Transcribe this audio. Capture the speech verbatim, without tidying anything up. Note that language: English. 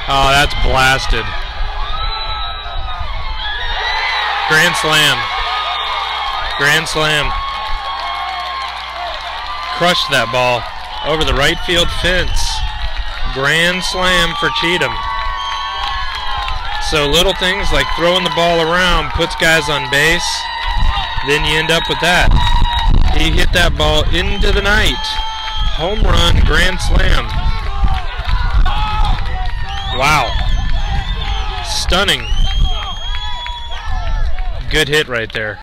Oh, that's blasted. Grand slam. Grand slam. Crushed that ball over the right field fence. Grand slam for Cheatham. So little things like throwing the ball around puts guys on base. Then you end up with that. He hit that ball into the night. Home run, grand slam. Wow. Stunning. Good hit right there.